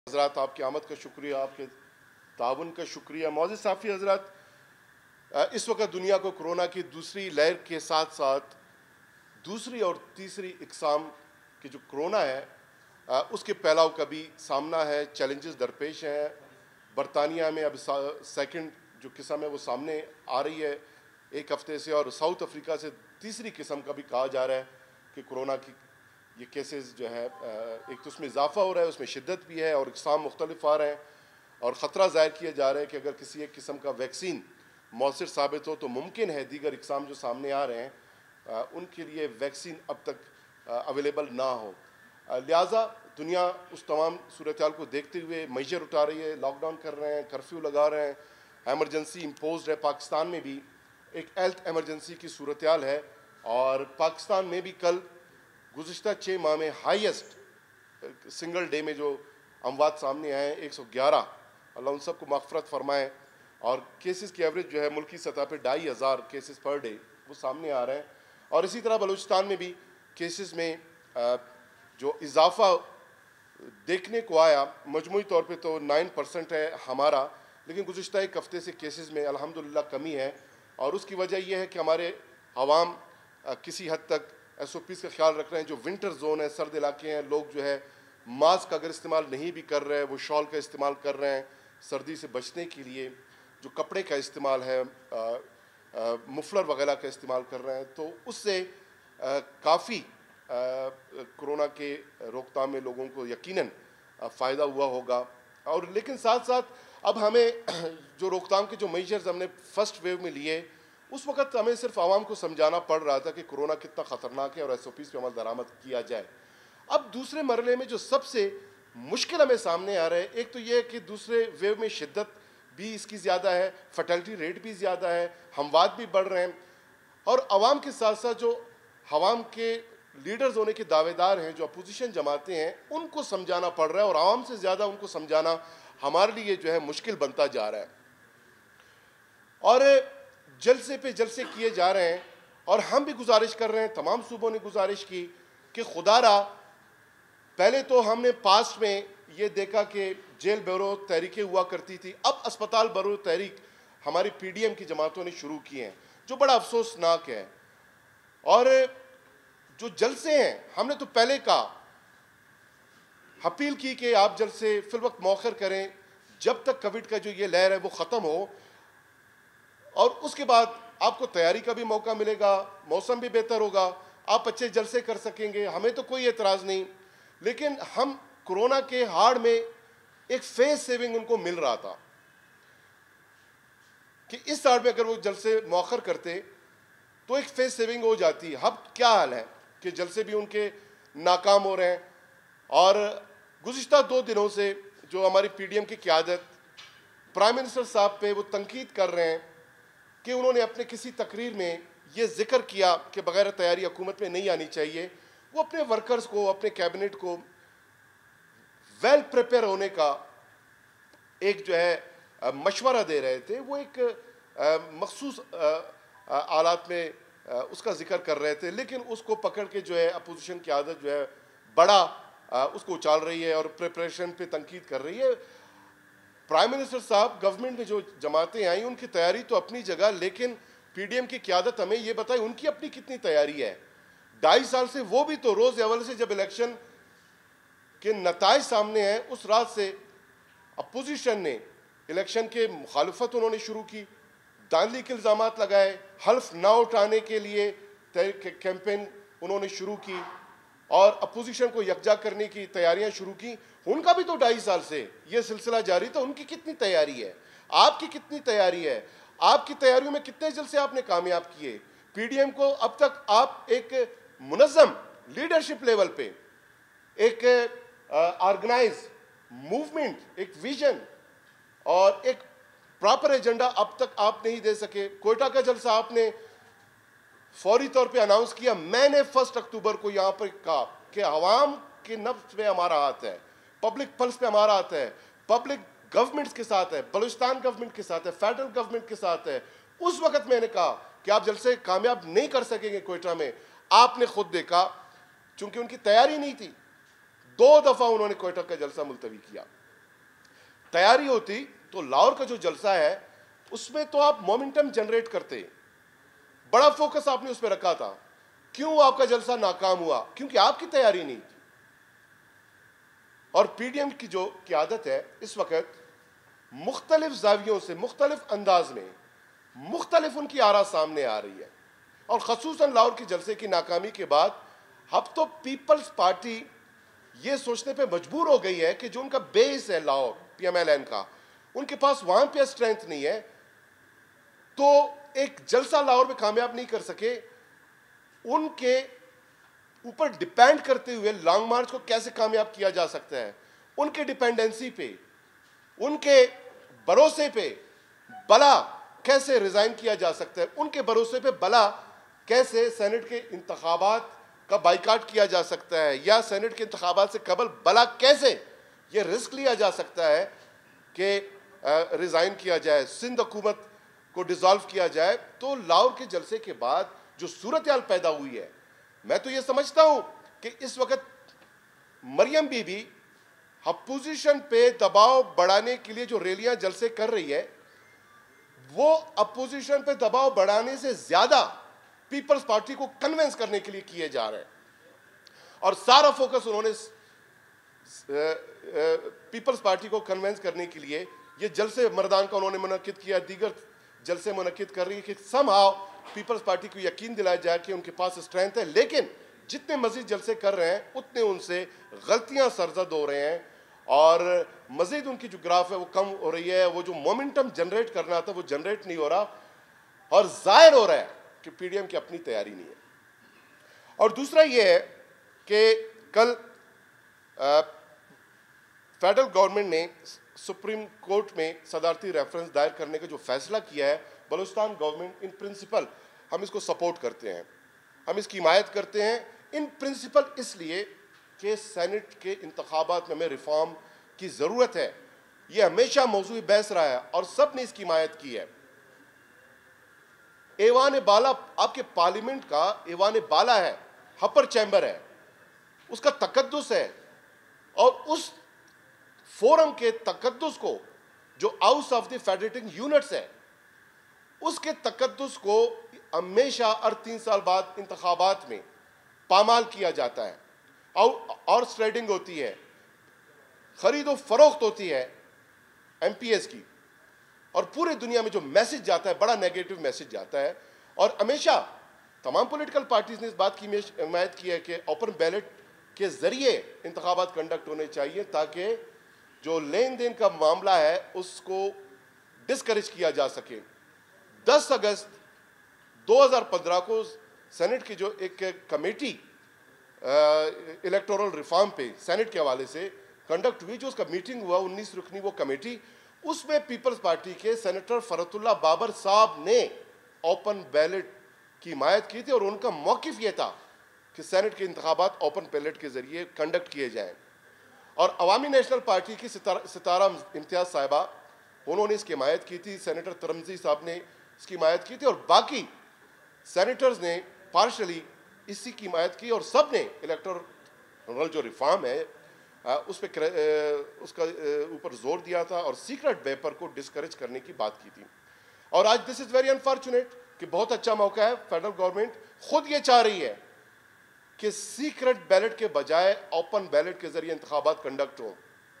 حضرات آپ کی آمد کا شکریہ، آپ کے تعاون کا شکریہ۔ معزز صحافی حضرات، اس وقت دنیا کو کرونا کی دوسری لہر کے ساتھ ساتھ دوسری اور تیسری اقسام کی جو کرونا ہے اس کے پھیلاؤ کا بھی سامنا ہے، چیلنجز درپیش ہیں۔ برطانیہ میں اب سیکنڈ جو قسم ہے وہ سامنے آ رہی ہے ایک ہفتے سے، اور ساؤتھ افریقہ سے تیسری قسم کا بھی کہا جا رہا ہے کہ کرونا کی یہ کیسز جو ہے ایک تو اس میں اضافہ ہو رہا ہے، اس میں شدت بھی ہے اور اقسام مختلف آ رہے ہیں، اور خطرہ ظاہر کیا جا رہا ہے کہ اگر کسی ایک قسم کا ویکسین مؤثر ثابت ہو تو ممکن ہے دیگر اقسام جو سامنے آ رہے ہیں ان کے لیے ویکسین اب تک اویلیبل نہ ہو۔ لہٰذا دنیا اس تمام صورتحال کو دیکھتے ہوئے میجر اٹھا رہی ہے، لاک ڈاؤن کر رہے ہیں، کرفیو لگا رہے ہیں، ایمرجنسی امپوزڈ ہے۔ پاکستان میں بھی ایک ہیلتھ ایمرجنسی کی صورتحال ہے، اور پاکستان میں بھی کل گزشتہ 6 ماہ میں ہائیسٹ سنگل ڈے میں جو اموات سامنے آئے ہیں 111، اللہ ان سب کو مغفرت فرمائے، اور کیسز کی ایوریج جو ہے ملکی سطح پہ 2500 کیسز پر ڈے وہ سامنے آ رہے ہیں۔ اور اسی طرح بلوچستان میں بھی کیسز میں جو اضافہ دیکھنے کو آیا، مجموعی طور پہ تو 9% ہے ہمارا، لیکن گزشتہ ایک ہفتے سے کیسز میں الحمدللہ کمی ہے، اور اس کی وجہ یہ ہے کہ ہمارے عوام کسی حد تک ایس او پیز کا خیال رکھ رہے ہیں۔ جو ونٹر زون ہے، سرد علاقے ہیں، لوگ جو ہے ماسک اگر استعمال نہیں بھی کر رہے ہیں وہ شال کا استعمال کر رہے ہیں سردی سے بچنے کے لیے، جو کپڑے کا استعمال ہے مفلر وغیرہ کا استعمال کر رہے ہیں، تو اس سے کافی کرونا کے روک تھام میں لوگوں کو یقیناً فائدہ ہوا ہوگا۔ اور لیکن ساتھ ساتھ اب ہمیں جو روک تھام کے جو میجرز ہم نے فرسٹ ویو میں لیے، اس وقت ہمیں صرف عوام کو سمجھانا پڑ رہا تھا کہ کرونا کتنا خطرناک ہے اور ایس او پیز پہ عمل درآمد کیا جائے۔ اب دوسرے مرحلے میں جو سب سے مشکل ہمیں سامنے آ رہا ہے، ایک تو یہ ہے کہ دوسرے ویو میں شدت بھی اس کی زیادہ ہے، فرٹیلٹی ریٹ بھی زیادہ ہے، ہموات بھی بڑھ رہے ہیں، اور عوام کے ساتھ ساتھ جو عوام کے لیڈرز ہونے کے دعوے دار ہیں، جو اپوزیشن جماعتیں ہیں، ان کو سمجھانا پڑ رہا ہے، اور عوام سے زیادہ ان کو سمجھانا ہمارے لیے جو ہے مشکل بنتا جا رہا ہے۔ اور جلسے پہ جلسے کیے جا رہے ہیں، اور ہم بھی گزارش کر رہے ہیں، تمام صوبوں نے گزارش کی کہ خدا را پہلے تو ہم نے پاسٹ میں یہ دیکھا کہ جیل بیرو تحریکیں ہوا کرتی تھی، اب اسپتال بیرو تحریک ہماری پی ڈی ایم کی جماعتوں نے شروع کی ہیں، جو بڑا افسوسناک ہے۔ اور جو جلسے ہیں، ہم نے تو پہلے کہا، اپیل کی کہ آپ جلسے فی الوقت مؤخر کریں جب تک کووڈ کا جو یہ لہر ہے وہ ختم ہو، اور اس کے بعد آپ کو تیاری کا بھی موقع ملے گا، موسم بھی بہتر ہوگا، آپ اچھے جلسے کر سکیں گے، ہمیں تو کوئی اعتراض نہیں۔ لیکن ہم کرونا کے ہاڑ میں ایک فیس سیونگ ان کو مل رہا تھا کہ اس ہاڑ میں اگر وہ جلسے مؤخر کرتے تو ایک فیس سیونگ ہو جاتی۔ اب کیا حال ہے کہ جلسے بھی ان کے ناکام ہو رہے ہیں، اور گزشتہ 2 دنوں سے جو ہماری پی ڈی ایم کی قیادت پرائم منسٹر صاحب پہ وہ تنقید کر رہے ہیں کہ انہوں نے اپنے کسی تقریر میں یہ ذکر کیا کہ بغیر تیاری حکومت میں نہیں آنی چاہیے۔ وہ اپنے ورکرز کو، اپنے کیبنٹ کو ویل پریپیئر ہونے کا ایک جو ہے مشورہ دے رہے تھے، وہ ایک مخصوص آلات میں اس کا ذکر کر رہے تھے، لیکن اس کو پکڑ کے جو ہے اپوزیشن کی عادت جو ہے بڑا اس کو اچال رہی ہے اور پریپریشن پہ تنقید کر رہی ہے۔ پرائم منسٹر صاحب، گورنمنٹ میں جو جماعتیں آئیں ان کی تیاری تو اپنی جگہ، لیکن پی ڈی ایم کی قیادت ہمیں یہ بتائے ان کی اپنی کتنی تیاری ہے۔ 2.5 سال سے وہ بھی تو روز اول سے جب الیکشن کے نتائج سامنے ہیں اس رات سے اپوزیشن نے الیکشن کے مخالفت انہوں نے شروع کی، دھاندلی کے الزامات لگائے، حلف نہ اٹھانے کے لیے کیمپین انہوں نے شروع کی، اور اپوزیشن کو یکجا کرنے کی تیاریاں شروع کی۔ ان کا بھی تو 2.5 سال سے یہ سلسلہ جاری تھا، ان کی کتنی تیاری ہے، آپ کی کتنی تیاری ہے، آپ کی تیاریوں میں کتنے جلسے آپ نے کامیاب کیے؟ پی ڈی ایم کو اب تک آپ ایک منظم لیڈرشپ لیول پہ ایک آرگنائز موومنٹ، ایک ویژن اور ایک پراپر ایجنڈا اب تک آپ نہیں دے سکے۔ کوئٹہ کا جلسہ آپ نے فوری طور پہ اناؤنس کیا، میں نے 1 اکتوبر کو یہاں پر کہا کہ عوام کے نفس پہ ہمارا ہاتھ ہے، پبلک پلس پہ ہمارا ہاتھ ہے، پبلک گورنمنٹس کے ساتھ ہے، بلوچستان گورنمنٹ کے ساتھ ہے، فیڈرل گورنمنٹ کے ساتھ ہے۔ اس وقت میں نے کہا کہ آپ جلسے کامیاب نہیں کر سکیں گے کوئٹہ میں۔ آپ نے خود دیکھا، چونکہ ان کی تیاری نہیں تھی، 2 دفعہ انہوں نے کوئٹہ کا جلسہ ملتوی کیا۔ تیاری ہوتی تو لاہور کا جو جلسہ ہے اس میں تو آپ مومنٹم جنریٹ کرتے, بڑا فوکس آپ نے اس پہ رکھا تھا. کیوں آپ کا جلسہ ناکام ہوا؟ کیونکہ آپ کی تیاری نہیں تھی. اور پی ڈی ایم کی جو قیادت ہے اس وقت مختلف زاویوں سے, مختلف انداز میں, مختلف ان کی آرا سامنے آ رہی ہے. اور خصوصاً لاہور کے جلسے کی ناکامی کے بعد اب تو پیپلز پارٹی یہ سوچنے پہ مجبور ہو گئی ہے کہ جو ان کا بیس ہے Lahore P M L N کا, ان کے پاس وہاں پہ اسٹرینتھ نہیں ہے, تو ایک جلسہ لاہور میں کامیاب نہیں کر سکے. ان کے اوپر ڈیپینڈ کرتے ہوئے لانگ مارچ کو کیسے کامیاب کیا جا سکتا ہے, ان کے ڈیپینڈنسی پہ, ان کے بھروسے پہ بلا کیسے ریزائن کیا جا سکتا ہے, ان کے بھروسے پہ بلا کیسے سینٹ کے انتخابات کا بائیکاٹ کیا جا سکتا ہے, یا سینٹ کے انتخابات سے قبل بلا کیسے یہ رسک لیا جا سکتا ہے کہ ریزائن کیا جائے, سندھ حکومت کو ڈیزالو کیا جائے. تو لاہور کے جلسے کے بعد جو صورتحال پیدا ہوئی ہے, میں تو یہ سمجھتا ہوں کہ اس وقت مریم بی بی اپوزیشن پہ دباؤ بڑھانے کے لیے جو ریلیاں جلسے کر رہی ہے, وہ اپوزیشن پہ دباؤ بڑھانے سے زیادہ پیپلز پارٹی کو کنونس کرنے کے لیے کیے جا رہے ہیں. اور سارا فوکس انہوں نے پیپلز پارٹی کو کنونس کرنے کے لیے یہ جلسے مردان کا انہوں نے منعقد کیا, دیگر جلسے منعقد کر رہی ہے کہ سم ہاؤ پیپلز پارٹی کو یقین دلایا جائے کہ ان کے پاس اسٹرینتھ ہے. لیکن جتنے مزید جلسے کر رہے ہیں اتنے ان سے غلطیاں سرزد ہو رہے ہیں, اور مزید ان کی جو گراف ہے وہ کم ہو رہی ہے. وہ جو مومنٹم جنریٹ کرنا تھا وہ جنریٹ نہیں ہو رہا, اور ظاہر ہو رہا ہے کہ پی ڈی ایم کی اپنی تیاری نہیں ہے. اور دوسرا یہ ہے کہ کل فیڈرل گورنمنٹ نے سپریم کورٹ میں صدارتی ریفرنس دائر کرنے کا جو فیصلہ کیا ہے, بلوچستان گورنمنٹ ان پرنسپل ہم اس کو سپورٹ کرتے ہیں, ہم اس کی حمایت کرتے ہیں. ان پرنسپل اس لیے کہ سینٹ کے انتخابات میں ہمیں ریفارم کی ضرورت ہے. یہ ہمیشہ موضوع بحث رہا ہے اور سب نے اس کی حمایت کی ہے. ایوان بالا, آپ کے پارلیمنٹ کا ایوان بالا ہے, اپر چیمبر ہے, اس کا تقدس ہے, اور اس فورم کے تقدس کو جو house of the federating units ہے, اس کے تقدس کو ہمیشہ ہر 3 سال بعد انتخابات میں پامال کیا جاتا ہے, اور سٹریڈنگ ہوتی ہے, خرید و فروخت ہوتی ہے ایم پی ایس کی, اور پورے دنیا میں جو میسج جاتا ہے بڑا نیگیٹو میسج جاتا ہے. اور ہمیشہ تمام پولیٹیکل پارٹیز نے اس بات کی حمایت کی ہے کہ اوپن بیلٹ کے ذریعے انتخابات کنڈکٹ ہونے چاہیے, تاکہ جو لین دین کا معاملہ ہے اس کو ڈسکریج کیا جا سکے. 10 اگست 2015 کو سینٹ کی جو ایک کمیٹی الیکٹورل ریفارم پہ سینٹ کے حوالے سے کنڈکٹ ہوئی, جو اس کا میٹنگ ہوا 19 رکنی وہ کمیٹی, اس میں پیپلز پارٹی کے سینیٹر فرحت اللہ بابر صاحب نے اوپن بیلٹ کی حمایت کی تھی, اور ان کا موقف یہ تھا کہ سینٹ کے انتخابات اوپن بیلٹ کے ذریعے کنڈکٹ کیے جائیں. اور عوامی نیشنل پارٹی کی ستارہ امتیاز صاحبہ, انہوں نے اس کی حمایت کی تھی, سینیٹر ترمزی صاحب نے اس کی حمایت کی تھی, اور باقی سینیٹرز نے پارشلی اسی کی حمایت کی, اور سب نے الیکٹورل جو ریفارم ہے اس پہ اس کا اوپر زور دیا تھا, اور سیکرٹ پیپر کو ڈسکریج کرنے کی بات کی تھی. اور آج دس از ویری انفارچونیٹ کہ بہت اچھا موقع ہے, فیڈرل گورنمنٹ خود یہ چاہ رہی ہے کہ سیکرٹ بیلٹ کے بجائے اوپن بیلٹ کے ذریعے انتخابات کنڈکٹ ہوں.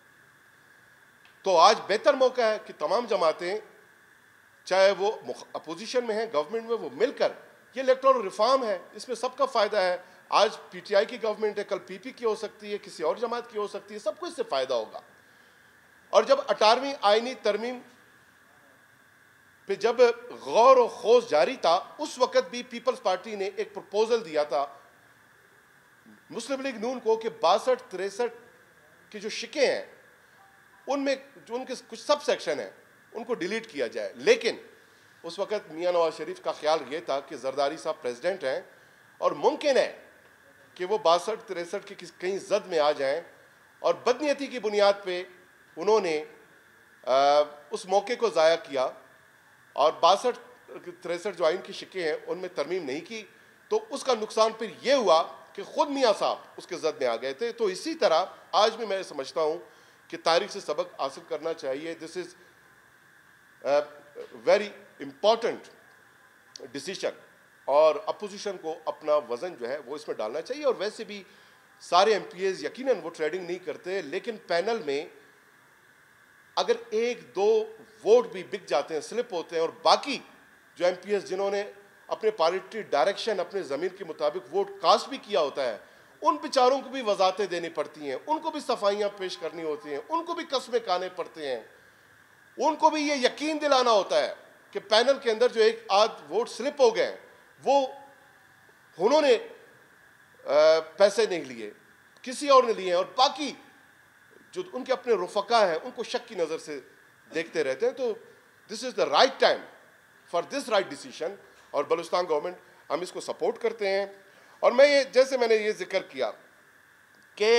تو آج بہتر موقع ہے کہ تمام جماعتیں, چاہے وہ اپوزیشن میں ہیں گورنمنٹ میں, وہ مل کر, یہ الیکٹورل ریفارم ہے, اس میں سب کا فائدہ ہے. آج پی ٹی آئی کی گورنمنٹ ہے, کل پی پی کی ہو سکتی ہے, کسی اور جماعت کی ہو سکتی ہے, سب کو اس سے فائدہ ہوگا. اور جب 18ویں آئینی ترمیم پہ جب غور و خوض جاری تھا, اس وقت بھی پیپلز پارٹی نے ایک پروپوزل دیا تھا مسلم لیگ نون کو کہ 62-63 کی جو شکیں ہیں ان میں جو ان کے کچھ سب سیکشن ہیں ان کو ڈیلیٹ کیا جائے. لیکن اس وقت میاں نواز شریف کا خیال یہ تھا کہ زرداری صاحب پریزیڈنٹ ہیں, اور ممکن ہے کہ وہ 62-63 کی کہیں زد میں آ جائیں, اور بدنیتی کی بنیاد پہ انہوں نے اس موقع کو ضائع کیا, اور 62-63 جو آئین کی شکیں ہیں ان میں ترمیم نہیں کی. تو اس کا نقصان پھر یہ ہوا کہ خود میاں صاحب اس کے زد میں آ گئے تھے. تو اسی طرح آج بھی میں سمجھتا ہوں کہ تاریخ سے سبق حاصل کرنا چاہیے. This is very important decision, اور اپوزیشن کو اپنا وزن جو ہے وہ اس میں ڈالنا چاہیے. اور ویسے بھی سارے ایم پی ایز یقیناً وہ ٹریڈنگ نہیں کرتے, لیکن پینل میں اگر ایک دو ووٹ بھی بک جاتے ہیں, سلپ ہوتے ہیں, اور باقی جو ایم پی ایز جنہوں نے اپنے پارٹی ڈائریکشن اپنے ضمیر کے مطابق ووٹ کاسٹ بھی کیا ہوتا ہے, ان بیچاروں کو بھی وضاحتیں دینی پڑتی ہیں, ان کو بھی صفائیاں پیش کرنی ہوتی ہیں, ان کو بھی قسمیں کھانے پڑتے ہیں, ان کو بھی یہ یقین دلانا ہوتا ہے کہ پینل کے اندر جو ایک آدھ ووٹ سلپ ہو گئے وہ انہوں نے پیسے نہیں لیے, کسی اور نے لیے ہیں, اور باقی جو ان کے اپنے رفقا ہیں ان کو شک کی نظر سے دیکھتے رہتے ہیں. تو this is the right time for this right decision, اور بلوچستان گورنمنٹ ہم اس کو سپورٹ کرتے ہیں. اور میں یہ جیسے میں نے یہ ذکر کیا کہ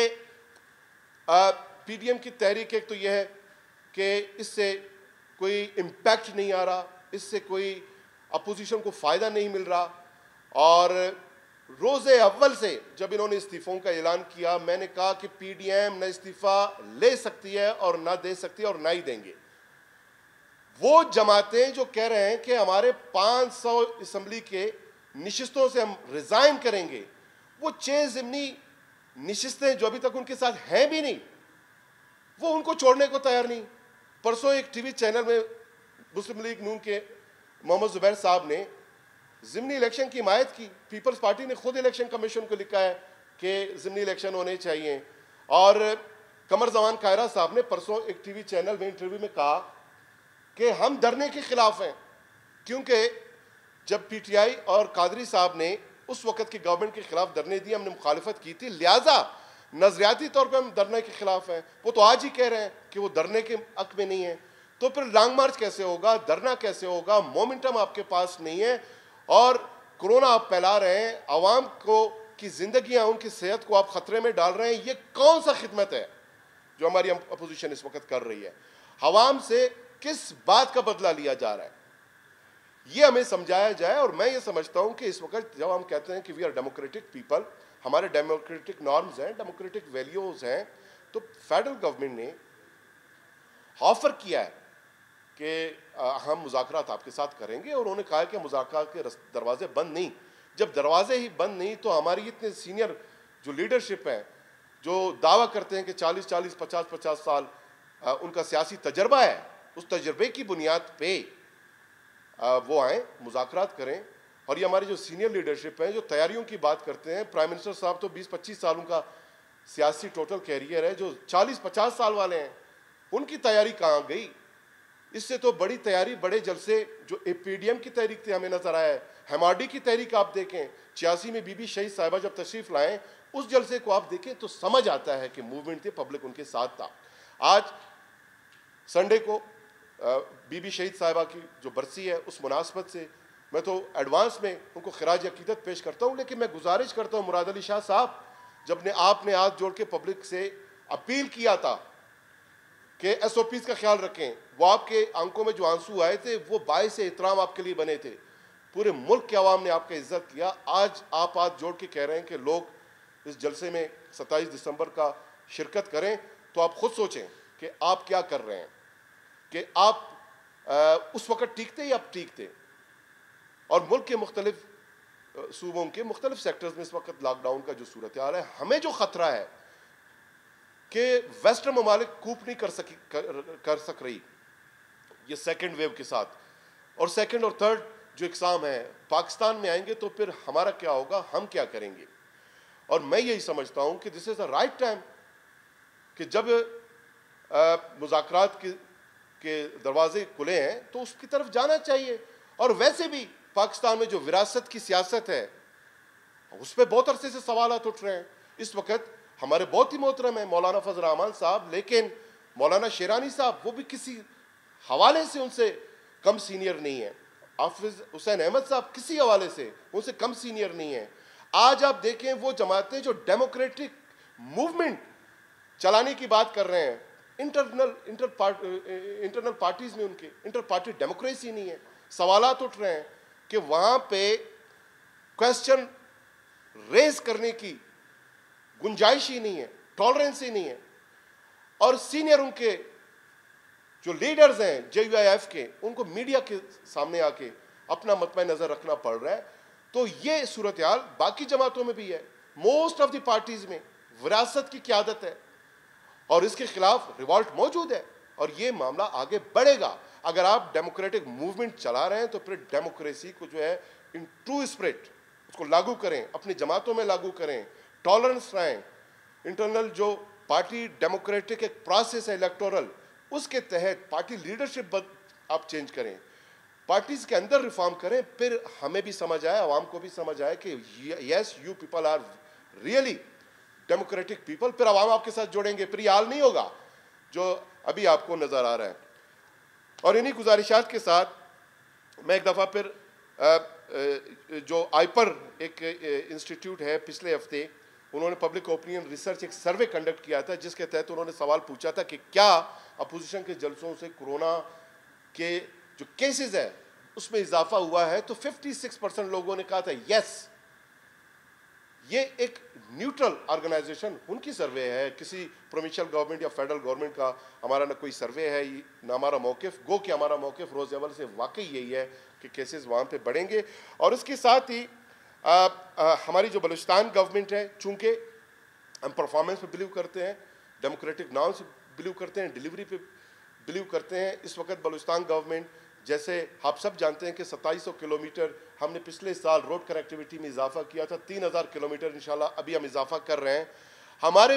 پی ڈی ایم کی تحریک ایک تو یہ ہے کہ اس سے کوئی امپیکٹ نہیں آ رہا, اس سے کوئی اپوزیشن کو فائدہ نہیں مل رہا, اور روز اول سے جب انہوں نے استعفوں کا اعلان کیا میں نے کہا کہ پی ڈی ایم نہ استعفیٰ لے سکتی ہے اور نہ دے سکتی ہے اور نہ ہی دیں گے. وہ جماعتیں جو کہہ رہے ہیں کہ ہمارے 500 اسمبلی کے نشستوں سے ہم ریزائن کریں گے, وہ 6 ضمنی نشستیں جو ابھی تک ان کے ساتھ ہیں بھی نہیں, وہ ان کو چھوڑنے کو تیار نہیں. پرسوں ایک ٹی وی چینل میں مسلم لیگ نون کے محمد زبیر صاحب نے ضمنی الیکشن کی حمایت کی. پیپلز پارٹی نے خود الیکشن کمیشن کو لکھا ہے کہ ضمنی الیکشن ہونے چاہیے. اور قمر زمان قاہرہ صاحب نے پرسوں ایک ٹی وی چینل میں انٹرویو میں کہا کہ ہم ڈرنے کے خلاف ہیں, کیونکہ جب پی ٹی آئی اور قادری صاحب نے اس وقت کی گورنمنٹ کے خلاف دھرنے دی, ہم نے مخالفت کی تھی, لہٰذا نظریاتی طور پہ ہم دھرنے کے خلاف ہیں. وہ تو آج ہی کہہ رہے ہیں کہ وہ دھرنے کے حق میں نہیں ہیں, تو پھر لانگ مارچ کیسے ہوگا, دھرنا کیسے ہوگا, مومنٹم آپ کے پاس نہیں ہے, اور کرونا آپ پھیلا رہے ہیں, عوام کو کی زندگیاں, ان کی صحت کو آپ خطرے میں ڈال رہے ہیں. یہ کون سا خدمت ہے جو ہماری اپوزیشن اس وقت کر رہی ہے؟ عوام سے کس بات کا بدلہ لیا جا رہا ہے, یہ ہمیں سمجھایا جائے. اور میں یہ سمجھتا ہوں کہ اس وقت جب ہم کہتے ہیں کہ وی آر ڈیموکریٹک پیپل, ہمارے ڈیموکریٹک نارمز ہیں, ڈیموکریٹک ویلیوز ہیں, تو فیڈرل گورنمنٹ نے آفر کیا ہے کہ ہم مذاکرات آپ کے ساتھ کریں گے, اور انہوں نے کہا کہ مذاکرات کے دروازے بند نہیں. جب دروازے ہی بند نہیں تو ہماری اتنے سینئر جو لیڈرشپ ہیں, جو دعویٰ کرتے ہیں کہ 40 50 سال ان کا سیاسی تجربہ ہے, اس تجربے کی بنیاد پہ وہ آئیں, مذاکرات کریں. اور یہ ہماری جو سینئر لیڈرشپ ہیں جو تیاریوں کی بات کرتے ہیں, پرائم منسٹر صاحب تو 20-25 سالوں کا سیاسی ٹوٹل کیریئر ہے, جو 40-50 سال والے ہیں ان کی تیاری کہاں گئی؟ اس سے تو بڑی تیاری, بڑے جلسے جو پی ڈی ایم کی تحریک تھی ہمیں نظر آیا ہے. ایم آر ڈی کی تحریک آپ دیکھیں, 86 میں بی بی شہید صاحبہ جب تشریف لائیں, اس جلسے کو آپ دیکھیں تو سمجھ آتا ہے کہ موومنٹ تھی, پبلک ان کے ساتھ تھا. آج سنڈے کو بی بی شہید صاحبہ کی جو برسی ہے, اس مناسبت سے میں تو ایڈوانس میں ان کو خراج عقیدت پیش کرتا ہوں, لیکن میں گزارش کرتا ہوں مراد علی شاہ صاحب, جب آپ نے ہاتھ جوڑ کے پبلک سے اپیل کیا تھا کہ ایس او پیز کا خیال رکھیں, وہ آپ کے آنکھوں میں جو آنسو آئے تھے وہ باعث احترام آپ کے لیے بنے تھے. پورے ملک کے عوام نے آپ کا عزت کیا. آج آپ ہاتھ جوڑ کے کہہ رہے ہیں کہ لوگ اس جلسے میں 27 دسمبر کا شرکت کریں, تو آپ خود سوچیں کہ آپ کیا کر رہے ہیں, کہ آپ اس وقت ٹھیک تھے یا آپ ٹھیک تھے. اور ملک کے مختلف صوبوں کے مختلف سیکٹرز میں اس وقت لاک ڈاؤن کا جو صورتحال ہے, ہمیں جو خطرہ ہے کہ ویسٹرن ممالک کوپ نہیں کر سک رہی یہ سیکنڈ ویو کے ساتھ, اور سیکنڈ اور تھرڈ جو اقسام ہیں پاکستان میں آئیں گے, تو پھر ہمارا کیا ہوگا, ہم کیا کریں گے. اور میں یہی سمجھتا ہوں کہ دس از اے رائٹ ٹائم کہ جب مذاکرات کے دروازے کھلے ہیں تو اس کی طرف جانا چاہیے. اور ویسے بھی پاکستان میں جو وراثت کی سیاست ہے اس پہ بہت عرصے سے سوالات اٹھ رہے ہیں. اس وقت ہمارے بہت ہی محترم ہیں مولانا فضل الرحمان صاحب, لیکن مولانا شیرانی صاحب وہ بھی کسی حوالے سے ان سے کم سینئر نہیں ہیں. حافظ حسین احمد صاحب کسی حوالے سے ان سے کم سینئر نہیں ہیں. آج آپ دیکھیں وہ جماعتیں جو ڈیموکریٹک موومنٹ چلانے کی بات کر رہے ہیں, انٹرنل پارٹیز میں ان کے انٹر پارٹی ڈیموکریسی نہیں ہے. سوالات اٹھ رہے ہیں کہ وہاں پہ کویسچن ریز کرنے کی گنجائش ہی نہیں ہے, ٹالرنس ہی نہیں ہے. और सीनियर उनके जो लीडर्स हैं JUIF के, उनको मीडिया के सामने आके अपना मतमे नज़र रखना पड़ रहा है। तो ये सूरत हाल बाकी जमातों में भी है, मोस्ट ऑफ द पार्टीज में विरासत की क़यादत है और इसके खिलाफ रिवॉल्ट मौजूद है और ये मामला आगे बढ़ेगा। अगर आप डेमोक्रेटिक मूवमेंट चला रहे हैं तो फिर डेमोक्रेसी को जो है इन ट्रू स्पिरिट उसको लागू करें, अपनी जमातों में लागू करें, टॉलरेंस रहें। इंटरनल जो पार्टी डेमोक्रेटिक एक प्रोसेस है इलेक्टोरल, उसके तहत पार्टी लीडरशिप आप चेंज करें, पार्टीज के अंदर रिफॉर्म करें, फिर हमें भी समझ आए, आवाम को भी समझ आए कि yes you people are really democratic people, फिर आवाम आपके साथ जोड़ेंगे, फिर ये हाल नहीं होगा जो अभी आपको नजर आ रहा है। और इन्हीं गुजारिशात के साथ मैं एक दफ़ा फिर जो आइपर एक इंस्टीट्यूट है, पिछले हफ्ते उन्होंने पब्लिक ओपिनियन रिसर्च एक सर्वे कंडक्ट किया था जिसके तहत उन्होंने सवाल पूछा था कि क्या अपोजिशन के जलसों से कोरोना के जो केसेस है उसमें इजाफा हुआ है। तो 56% लोगों ने कहा था यस। ये एक न्यूट्रल ऑर्गेनाइजेशन उनकी सर्वे है, किसी प्रोविंशियल गवर्नमेंट या फेडरल गवर्नमेंट का हमारा ना कोई सर्वे है ना हमारा मौक़िफ़, गो कि हमारा मौक़िफ़ रोज़ अव्वल से वाकई यही है कि केसेस वहाँ पे बढ़ेंगे। और इसके साथ ही हमारी जो बलूचिस्तान गवर्नमेंट है, चूँकि हम परफॉर्मेंस पे बिलीव करते हैं, डेमोक्रेटिक नॉर्म्स बिलीव करते हैं, डिलीवरी पे बिलीव करते हैं, इस वक्त बलूचिस्तान गवर्नमेंट, जैसे आप सब जानते हैं कि 2700 किलोमीटर हमने पिछले साल रोड कनेक्टिविटी में इजाफा किया था, 3000 किलोमीटर इंशाल्लाह अभी हम इजाफा कर रहे हैं। हमारे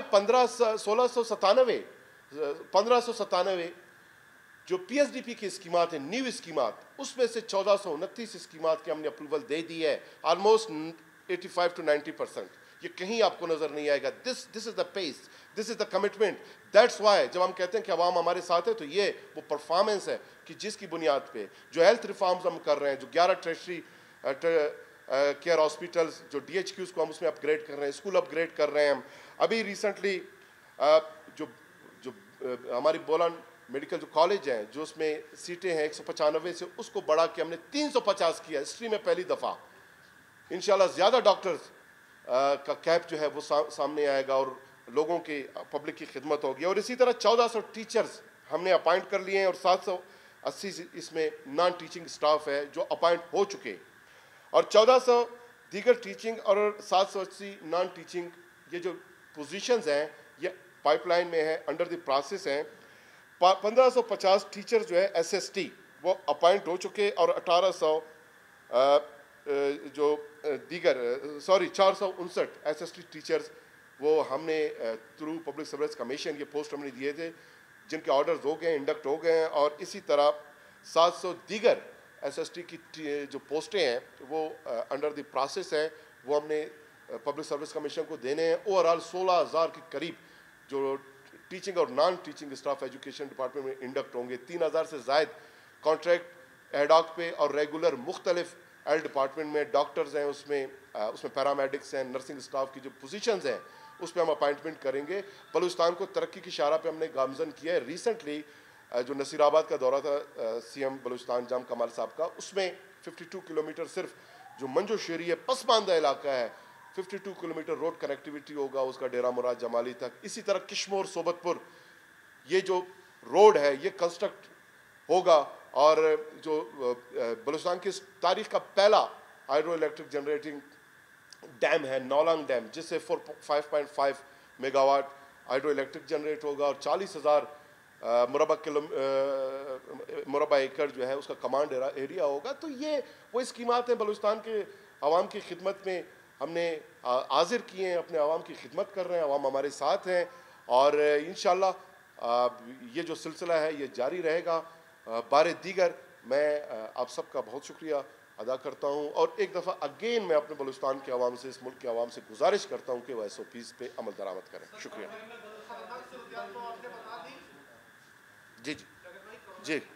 1597 जो PSDP की स्कीमात हैं, न्यू स्कीमात, उसमें से 1429 स्कीमात के हमने अप्रूवल दे दी है, ऑलमोस्ट 85 to 90%। ये कहीं आपको नजर नहीं आएगा। This is the pace, this is the commitment. That's why जब हम कहते हैं कि अवाम हमारे साथ है तो ये वो परफॉर्मेंस है कि जिसकी बुनियाद पे जो हेल्थ रिफॉर्म्स हम कर रहे हैं, जो 11 टर्शरी केयर हॉस्पिटल्स, जो DHQs को हम उसमें अपग्रेड कर रहे हैं, स्कूल अपग्रेड कर रहे हैं हम। अभी रिसेंटली जो जो हमारी बोलान मेडिकल जो कॉलेज है, जो उसमें सीटें हैं 195 से उसको बढ़ा के हमने 350 किया, हिस्ट्री में पहली दफ़ा। इंशाल्लाह ज़्यादा डॉक्टर्स का कैप जो है वो सामने आएगा और लोगों की पब्लिक की खिदमत होगी। और इसी तरह 1400 टीचर्स हमने अपॉइंट कर लिए हैं और 780 इसमें नॉन टीचिंग स्टाफ है जो अपॉइंट हो चुके, और 1400 दीगर टीचिंग और 780 नॉन टीचिंग ये जो पोजीशंस हैं ये पाइपलाइन में है, अंडर द प्रोसेस हैं। 1550 टीचर जो है SST वो अपॉइंट हो चुके और 1800 जो दीगर 459 SST टीचर्स वो हमने थ्रू पब्लिक सर्विस कमीशन ये पोस्ट हमने दिए थे, जिनके ऑर्डर्स हो गए, इंडक्ट हो गए हैं। और इसी तरह 700 दीगर SST की जो पोस्टें हैं वो अंडर द प्रोसेस हैं, वो हमने पब्लिक सर्विस कमीशन को देने हैं। ओवरऑल 16,000 के करीब जो टीचिंग और non teaching staff education department में इंडक्ट होंगे। 3,000 से ज़ायद कॉन्ट्रैक्ट एडॉक पे और रेगुलर मुख्तलिफ हेल्थ डिपार्टमेंट में डॉक्टर्स हैं, उसमें पैरामेडिक्स हैं, नर्सिंग स्टाफ की जो पोजीशंस हैं उस पर हम अपॉइंटमेंट करेंगे। बलूचिस्तान को तरक्की की शारा पे हमने गामजन किया है। रिसेंटली जो नसीराबाद का दौरा था CM बलूचिस्तान जाम कमाल साहब का, उसमें 52 किलोमीटर सिर्फ जो मंजो शेरी है, पसमानदा इलाका है, 52 किलोमीटर रोड कनेक्टिविटी होगा उसका डेरा मुराद जमाली तक। इसी तरह किश्मोर सोबतपुर ये जो रोड है ये कंस्ट्रक्ट होगा और जो बलूचिस्तान की तारीख का पहला हाइड्रो इलेक्ट्रिक जनरेटिंग डैम है नौलांग डैम, जिससे 5.5 मेगावाट हाइड्रो इलेक्ट्रिक जनरेट होगा और 40,000 मुरबा एकड़ जो है उसका कमांड एरिया होगा। तो ये वो स्कीमात हैं बलूचिस्तान के आवाम की खिदमत में हमने हाजिर किए हैं, अपने आवाम की खिदमत कर रहे हैं, आवाम हमारे साथ हैं और इंशाल्लाह ये जो सिलसिला है ये जारी रहेगा। बारे दीगर मैं आप सबका बहुत शुक्रिया अदा करता हूँ और एक दफ़ा अगेन मैं अपने बलूचिस्तान के आवाम से, इस मुल्क के आवाम से गुजारिश करता हूँ कि वह SOPs पे अमल दरामद करें। शुक्रिया। जी जी जी।